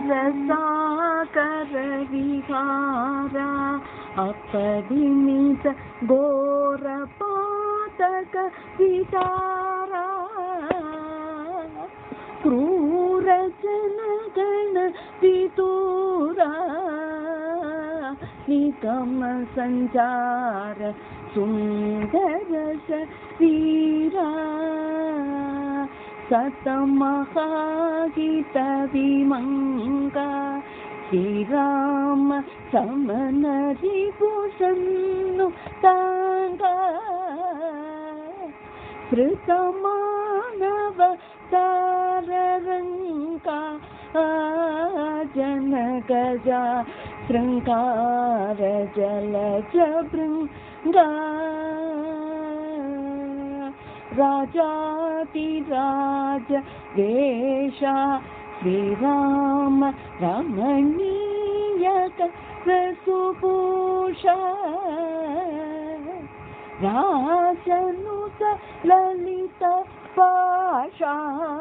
रसाकर विहारा अपरिमित घोर पातक विचारा क्रूर जनगण विदूरा निगम संचार सुंदर शरीरा सतमहाहित विमंगा श्रीराम समन रिपुसन्नु तांगा श्रुतमानव ताररंका जनगजा श्रृंगार जलज भृंगा राजाधिराज वेशा श्रीराम रमणीयक रसुभूषा रासनुत ललित पाशा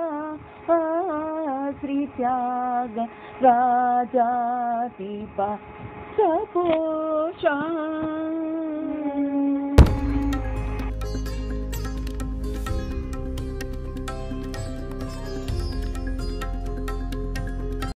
श्री त्याग राजाधिपा सपोषा।